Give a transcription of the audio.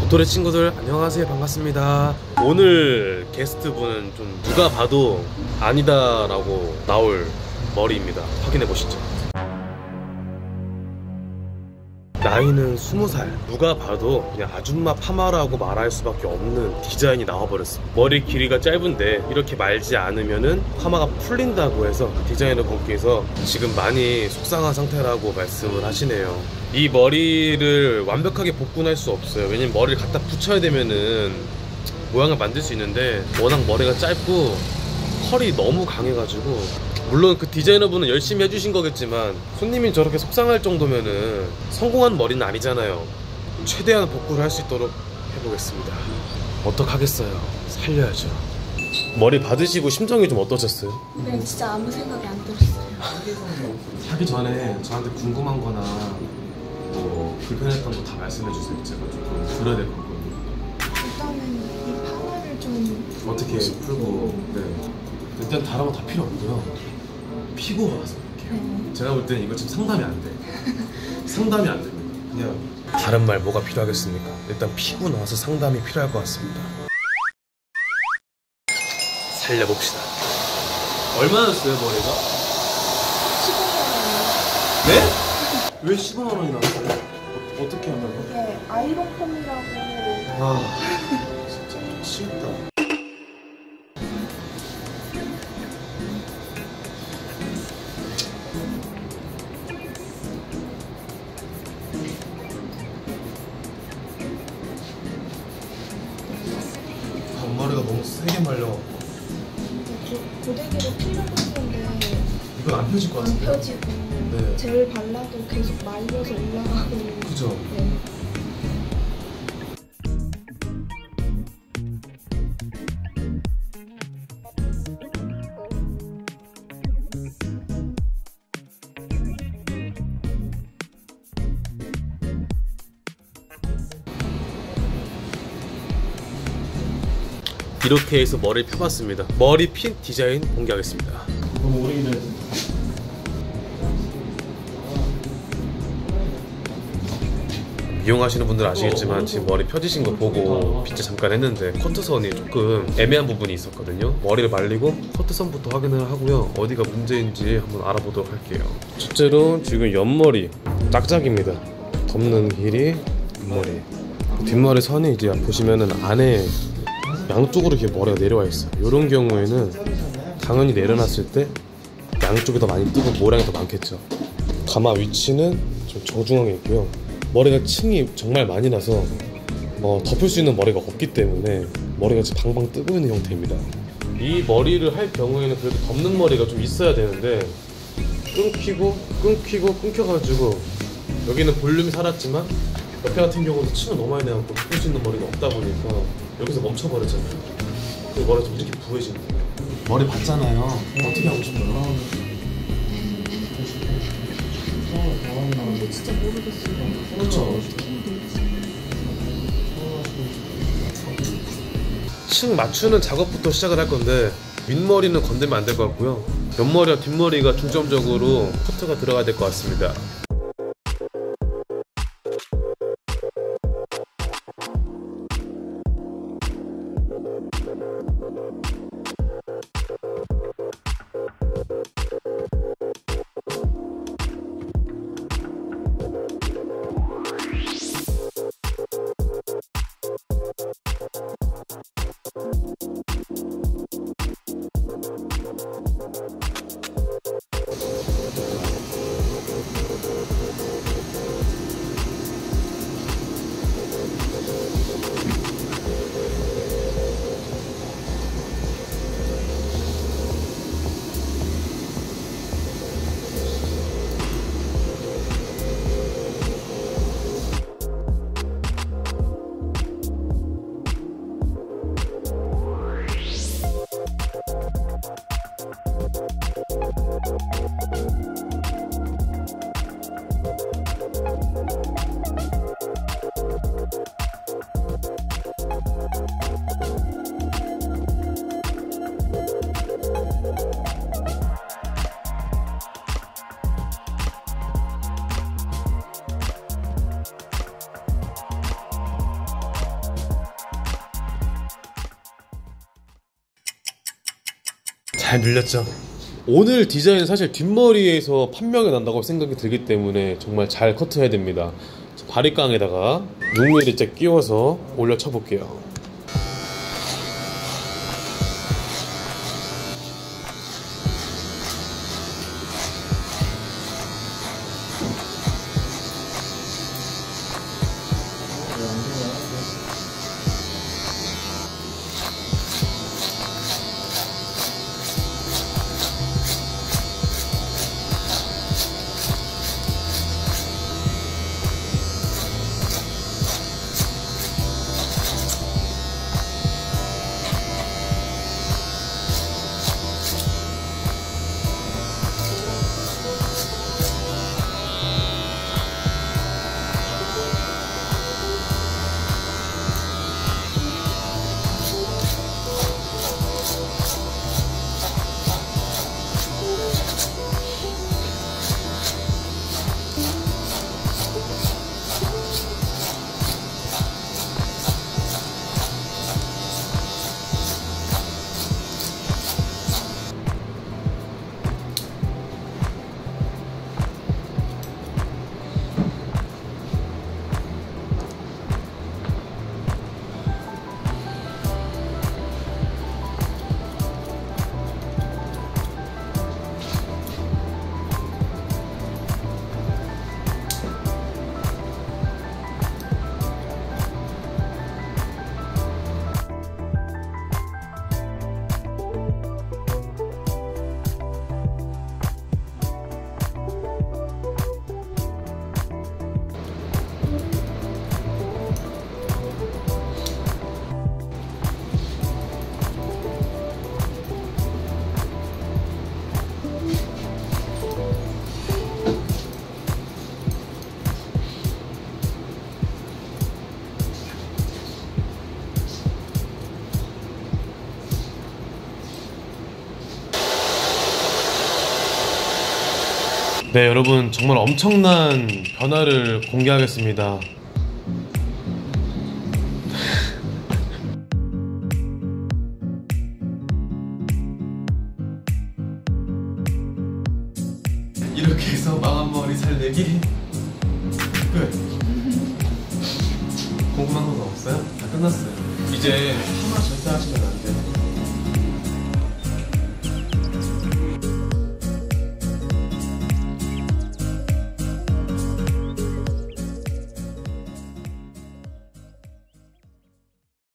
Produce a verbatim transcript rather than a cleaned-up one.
도토리 친구들 안녕하세요, 반갑습니다. 오늘 게스트분은 좀 누가 봐도 아니다 라고 나올 머리입니다. 확인해 보시죠. 나이는 스무 살, 누가 봐도 그냥 아줌마 파마라고 말할 수밖에 없는 디자인이 나와버렸습니다. 머리 길이가 짧은데 이렇게 말지 않으면은 파마가 풀린다고 해서 디자이너 분께서 지금 많이 속상한 상태라고 말씀을 하시네요. 이 머리를 완벽하게 복근할 수 없어요. 왜냐면 머리를 갖다 붙여야 되면은 모양을 만들 수 있는데 워낙 머리가 짧고 컬이 너무 강해가지고, 물론 그 디자이너분은 열심히 해주신 거겠지만 손님이 저렇게 속상할 정도면은 성공한 머리는 아니잖아요. 최대한 복구를 할 수 있도록 해보겠습니다. 어떡하겠어요, 살려야죠. 머리 받으시고 심정이 좀 어떠셨어요? 그냥 진짜 아무 생각이 안 들었어요. 하기 전에 저한테 궁금한 거나 뭐 불편했던 거 다 말씀해 주세요. 제가 조금 들어야 될 것 같거든요. 일단은 이 파마를 좀 어떻게 풀고, 네. 일단 다른 거 다 필요 없고요. 피고 와서 할게요. 네. 제가 볼 때는 이거 지금 상담이 안 돼. 상담이 안 됩니다. 그냥 다른 말 뭐가 필요하겠습니까? 일단 피고 나서 상담이 필요할 것 같습니다. 살려봅시다. 얼마였어요, 머리가? 십오만 원이요. 네? 왜 십오만 원이 나왔어요? 어, 어떻게 하나요? 이게 아이로폼이라고. 아, 진짜 좀 싫다. 앞머리가 너무 세게 말려. 고데기로 필러를 했는데 이건 안 펴질 것 안 같은데? 펴지고, 네. 젤 발라도 계속 말려서 올라가고. 그죠? 네. 이렇게 해서 머리를 펴봤습니다. 머리 핀 디자인 공개하겠습니다. 너무 오래 기다렸어. 미용하시는 분들 아시겠지만 지금 머리 펴지신 거 보고 빗질 잠깐 했는데 커트선이 조금 애매한 부분이 있었거든요. 머리를 말리고 커트선부터 확인을 하고요. 어디가 문제인지 한번 알아보도록 할게요. 첫째로 지금 옆머리 짝짝입니다. 덮는 길이 옆머리, 뒷머리 선이 이제 보시면은 안에 양쪽으로 이렇게 머리가 내려와 있어요. 이런 경우에는 당연히 내려놨을 때 양쪽이 더 많이 뜨고 모량이 더 많겠죠. 가마 위치는 좀 정중앙에 있고요. 머리가 층이 정말 많이 나서 어, 덮을 수 있는 머리가 없기 때문에 머리가 지금 방방 뜨고 있는 형태입니다. 이 머리를 할 경우에는 그래도 덮는 머리가 좀 있어야 되는데 끊기고 끊기고 끊겨가지고 여기는 볼륨이 살았지만 옆에 같은 경우도 층을 너무 많이 내갖고 덮을 수 있는 머리가 없다 보니까 여기서 멈춰버렸잖아요. 그 머리가 좀 이렇게 부해지는 거예요. 머리 봤잖아요. 어떻게 하고 싶어요? 근데 진짜 모르겠어요. 그쵸? 층 맞추는 작업부터 시작을 할 건데 윗머리는 건들면 안 될 것 같고요. 옆머리와 뒷머리가 중점적으로 커트가 들어가야 될 것 같습니다. 잘 밀렸죠? 오늘 디자인은 사실 뒷머리에서 판명이 난다고 생각이 들기 때문에 정말 잘 커트해야 됩니다. 바리깡에다가 육 밀리미터 끼워서 올려 쳐볼게요. 네, 여러분 정말 엄청난 변화를 공개하겠습니다. 이렇게 해서 망한 머리 살리기 끝. 궁금한 건 없어요? 다 끝났어요. 이제 파마 절대 하시면